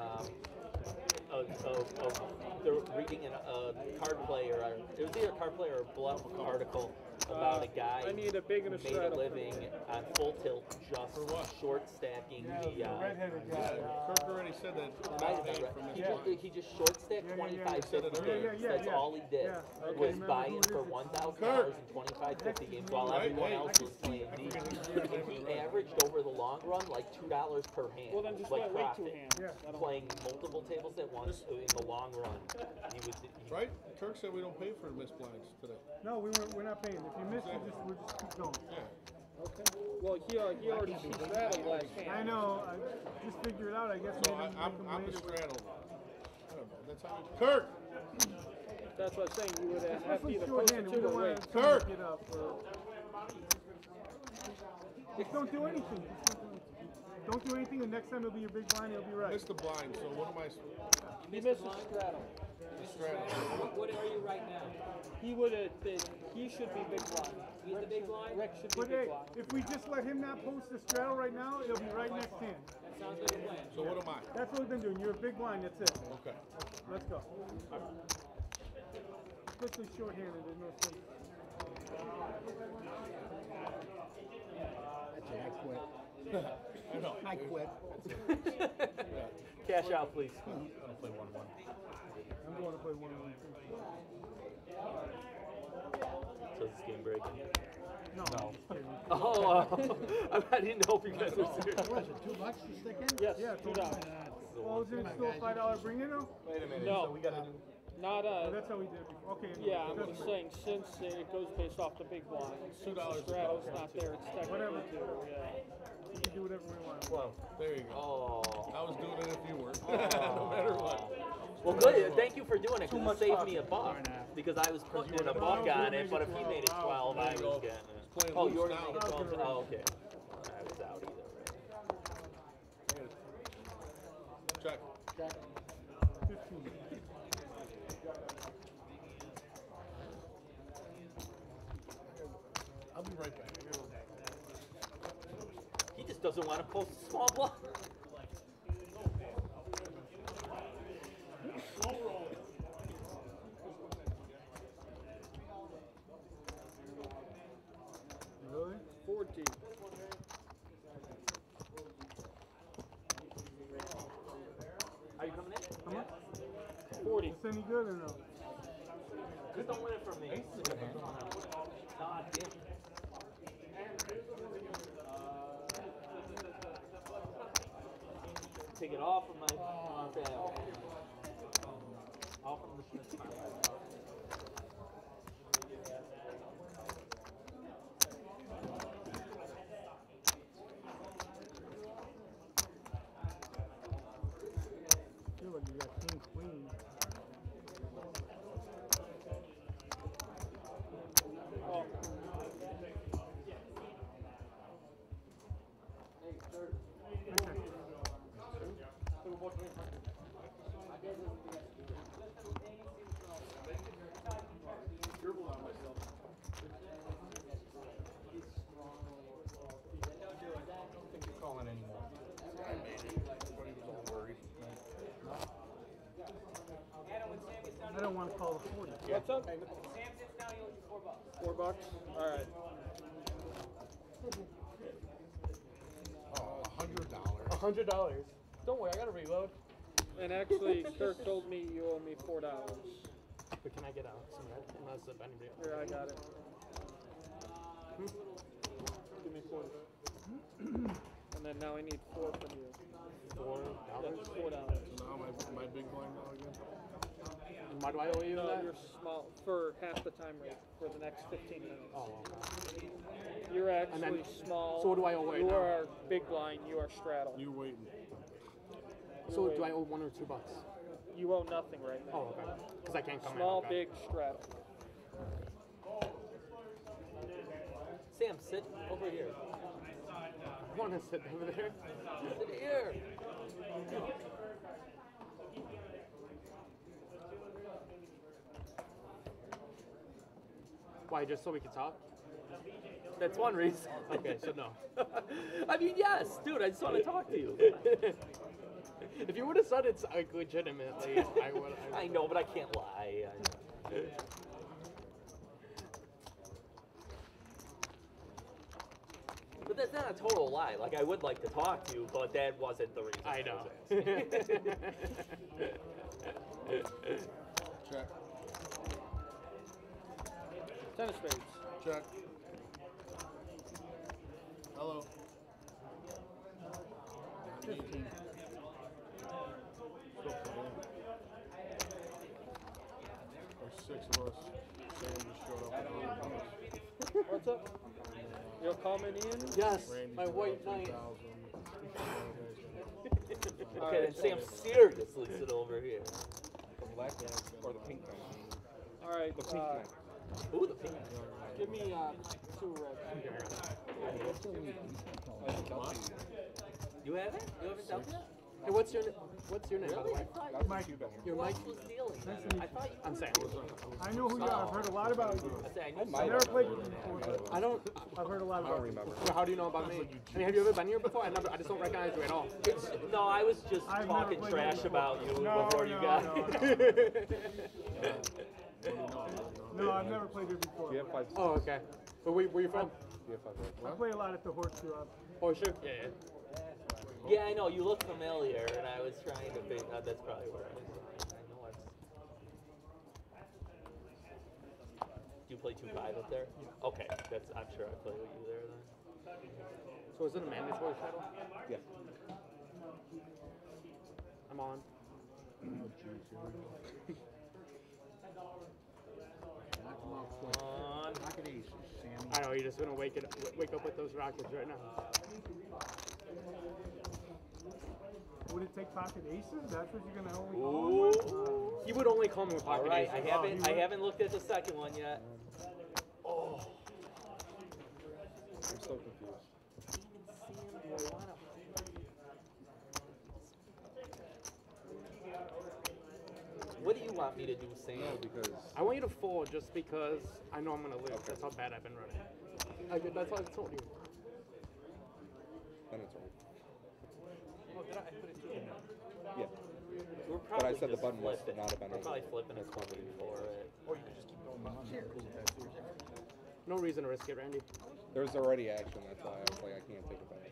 they're reading a card play or it was either a card play or a bluff article about a guy I need a big and a who made a straddle. living on full tilt just short stacking the. Redheaded guy. Kirk already said that. Might have been right. He just short stacked 25-50 games. That's all he did. Was buy-in for $1,000 and 25-50 games while everyone else was playing these. And he averaged over the long run like $2 per hand. Well, then just like wait two profit. hands. That'll- Playing multiple tables at once in the long run. He was. Right? Kirk said we don't pay for missed blinds today. No, we're not paying. If you miss, we'll just keep going. Yeah. Okay. Well, he already straddled last hand. I know. I just figure it out. I guess So maybe I'm make them the later. straddle. I don't know. That's how Kirk! That's what I'm saying. You would have to Especially either post it short-handed. We to don't or want wait. to Kirk! get up. Just don't do anything. Don't do anything, and next time it'll be your big blind. It'll be right. Missed the blind, so what am I? He missed a straddle. What are you right now? He would have. He should be big blind. He's the big blind? Rick should be But big hey, blind. if we just let him not post the straddle right now, it'll be right next hand. That sounds like a plan. So what am I? That's what we've been doing. You're a big blind. That's it. Okay. Let's go. Especially short-handed. There's no sense. I know. I quit. Cash out, please. I'm going to play one of them. So is this game breaking? No. Oh, I didn't know if you guys were serious. What is it, $2 to stick in? Yes. Yeah, $2. Well, is it still a $5 bring in though? Wait a minute. No. So we gotta do. Not Oh, that's how we did it before. Okay. anyway, Yeah, it I'm doesn't just matter. saying, since it goes based off the big blind, since the straddle's not there, it's technically Whatever. 2, yeah. We can do whatever we want. Well, There you go. oh. I was doing it if you weren't. No matter what. Well, good. Thank you for doing it. Because it saved me a buck. Because I was putting in a buck on it, but if he made it 12, I was getting it. Playing Oh, loose you already now. made it 12. Oh, okay. I was out either. Check. 15. I'll be right back. He just doesn't want to post a small block. Really? 14. Are you coming in? How much? 40. Is this any good or no? Just don't win it from me. God damn. Take it off of my off of the Schmitz. I feel like you got king, queen. Oh, Calling anymore. I made it. Everybody was all worried. I don't want to call the 40. what's up? Sam sits down, you'll get $4. $4? Alright. $100. $100. Don't worry, I gotta reload. And actually, Kirk told me you owe me $4. But can I get out some red? Unless if anybody. Here, I got it. Give me 40. And then now I need 4 from you. $4. That's $4. So now my big blind now again? And why do I owe you No, that? you're small for half the time rate for the next 15 minutes. Oh, okay. You're actually then- small. so what do I owe right You now? are big blind. You are straddle. You waiting. So do I owe $1 or $2? You owe nothing right now. Oh, okay. Because I can't come Small, in. Okay. big, straddle. Sam, sit over here. I want to sit over there. Sit here. Why, just so we can talk? That's one reason. Okay, so no. I mean, yes, dude. I just want to talk to you. If you would have said it's like legitimately, I would. I know, but I can't lie. But that's not a total lie. Like, I would like to talk to you, but that wasn't the reason. I know. was asking. Check. Ten of spades. Check. Hello. 15. There's 6 of us. Sam just showed up with $100. What's up? You're coming in? Yes, Randy's my got white knight. 2,000. Okay, then Sam seriously sit over here. The black or the pink one? All right. The pink one. Ooh, the pink. Give me 2 reds. You have it? You haven't dealt yet? Hey, what's your name, by the Really? way? I thought That's Mike. you better. You're Who Mike. else was dealing Nice then? to meet I thought you I'm were. Sam. I know who you are. I've heard a lot about you. I said I knew I've never played you before. I don't. I've heard a lot I don't about you. remember. Well, how do you know about me? I mean, have you ever been here before? I just don't recognize you at all. It's, no, I was just I've never talking played trash before. about you No, before you no, got no, here. No, I've never played here before. Do you have 5? Oh, okay. But where you from? Do you have 5 red? I play a lot at the Horseshoe. Oh, sure. Yeah, yeah. Yeah, I know. You look familiar, and I was trying to think. That's probably where I know it's. Do you play 2-5 up there? Okay, that's. I'm sure I play with you there then. So is it a mandatory title? Yeah. I'm on. On. I know, you're just gonna wake up with those rockets right now. Would it take pocket aces? That's what you're gonna only call them Ooh. with? He would only call me with All pocket right, aces. I haven't looked at the second one yet. Oh. I'm so confused. What do you want me to do, Sam? No, because I want you to fold just because I know I'm gonna lose. That's how bad I've been running. That's all I told you. then it's right. Oh, did I put it to you? Yeah. We're But I probably said the just button must flipping. not have been We're over. probably flipping a coin for it. Or you could just keep going No reason to risk it, Randy. There's already action, that's why I was like, I can't take it back.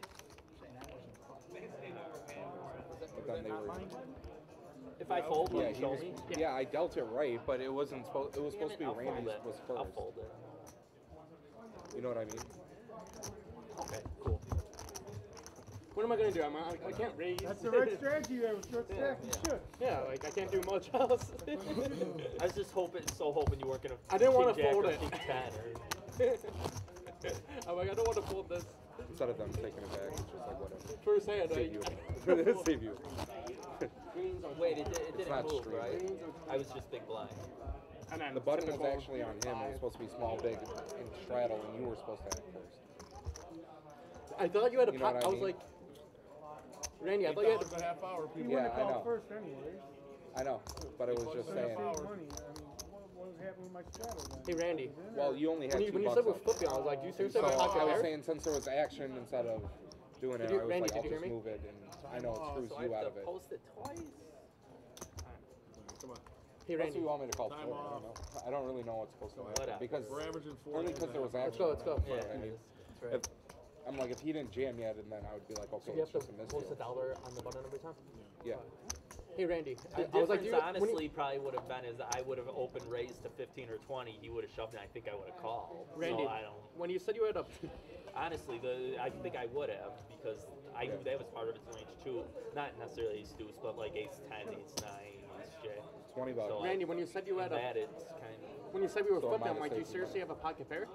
But then they were. If I fold, will Yeah, you he show was, me? yeah, I dealt it right, but it wasn't supposed. It was supposed to be I'll fold Randy's it. was I'll first. fold it. You know what I mean? Okay, cool. What am I gonna do? I can't raise. That's the right strategy there with short stack. You should. Yeah, like I can't do much else. I was just hoping you weren't gonna. I didn't wanna king jack fold or it. king 10 or. I'm like, I don't want to fold this. Instead of them taking it back, it's just like whatever. First hand, Save you. like, Save you. Wait, it It's didn't not move, straight. right? I was just big blind. and then The button was typical actually on him. It was supposed to be small, big, and straddle, and you were supposed to act first. I thought you had a You know pot. what I I was mean? like, Randy, I thought you had $8 a half hour, You people. wouldn't have Yeah, I called know. first anyway. I know, but it was just So that's saying. saving money. I mean, what happened with my straddle then? Hey, Randy. Well, you only had When you $2 said we're up. flipping, I was like, do you seriously So have a pocket I was pair? saying since there was action instead of doing it, Did you- I was Randy, like, I'll did you just hear me? move it, and I know it screws So I you out have of to it. post it twice. Come on. Hey, That's what Randy. you want me to call Time for. I don't know. I don't really know what's supposed to happen Whatever. because We're averaging 4. only because there was Let's action. go, let's go. Yeah, I mean, that's right. if, I'm like, if he didn't jam yet, and then I would be like, So okay, you it's have just to a post misdeal. $1 on the button every time? Yeah. Hey Randy, The I was like, difference, when you- honestly, probably would have been is I would have opened raised to 15 or 20. He would have shoved it. I think I would have called. Randy, So I don't. when you said you had a Honestly, I think I would have because I knew that was part of his range too. Not necessarily ace deuce, but like ace 10, ace 9, ace jack. $20. So Randy, when you said you had a that it's kind of. when you said we were So flipping, am I I'm like, do you mistaken? seriously have a pocket pair?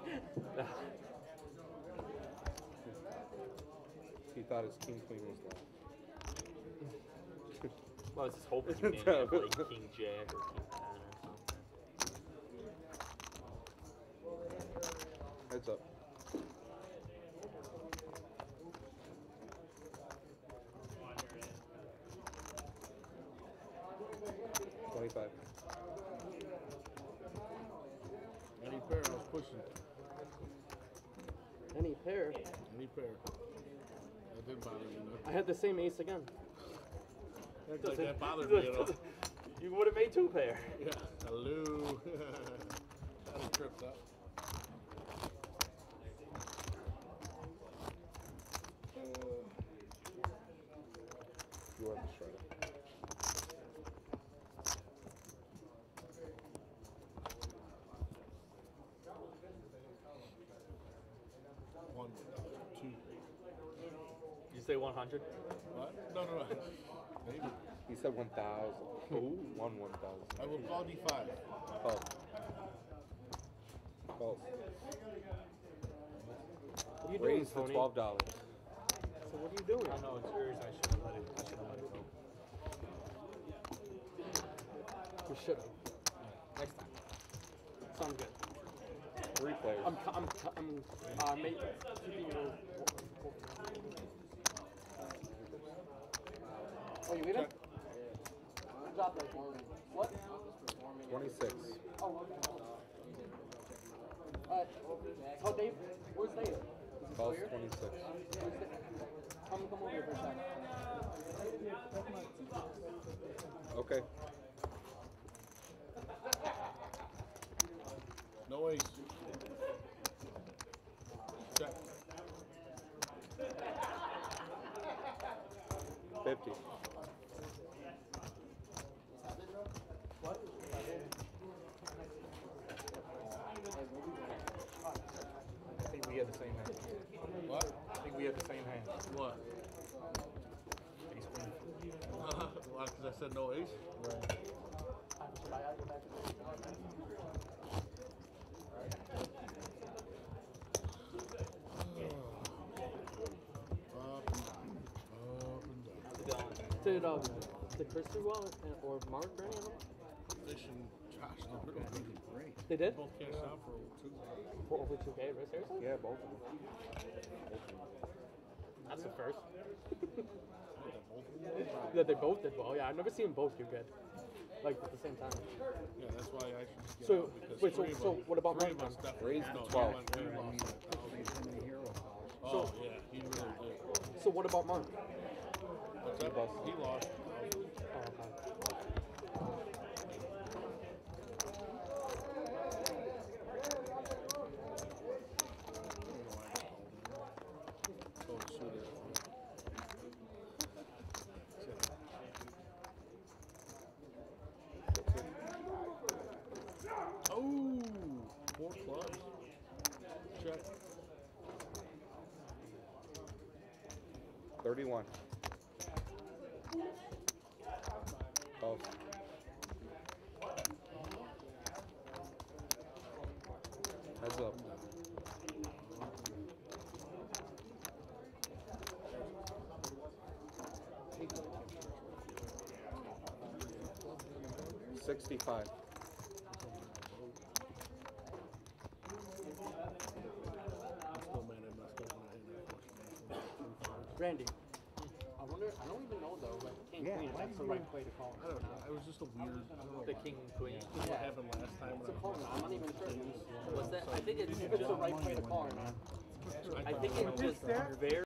He thought his king queen was low. Well, I was just hoping you didn't have like king jack or king 10 or something. Heads up. $25. Any pair, I was pushing. Any pair? Any pair. That didn't bother you, no? I had the same ace again. Act like that bothered me at all. You would have made 2 pair. Yeah. Hello. Had it tripped up. You are the shredder. $1, $2. Did you say 100? What? No. Maybe. He said 1,000. Ooh. 1,000. I will call D5. False. False. What are you doing, Raise to Tony? $12. So what are you doing? I know it's yours. I should have let it go. You should have. Next time. Sounds good. 3 players. I'm keeping your. Oh, you leaving? Drop that for me. What? 26. Oh, okay. Oh, Dave. Where's Dave? False 26. Come over here for a second. Okay. No ace. Check. 50. I think we had the same hand. What? I think we had the same hand. What? Ace queen. Why? Because I said no ace? Up and down. Up and down. Did Chris do well or Mark or any of them? Fish and Josh did really great. They did? Both cashed out for 2. For over 2K, right? Seriously? Yeah, both of them. That's the first. Both. That they both did well. Yeah, I've never seen them both do good. Like at the same time. Yeah, that's why I should just get So, out because wait, so- three of so them- what about three of Mark us then? definitely- Raised to no, 12. He lost $1,000. Oh, yeah, he really did. So what about Mark? What's up? He lost. Oh, okay. Oh, shooter. Oh, 4 clubs. Check. 31. False. Heads up. $65. I'm still mad I messed up when I hit that question. Randy. I wonder. I don't even know though. Like King Queen, if that's the right play to call. I don't know. It was just a weird. I don't know. The king queen. What happened last time? It's a call. I'm not even sure. What's that? I think it's If it's the right play to call or not. I think it's just very.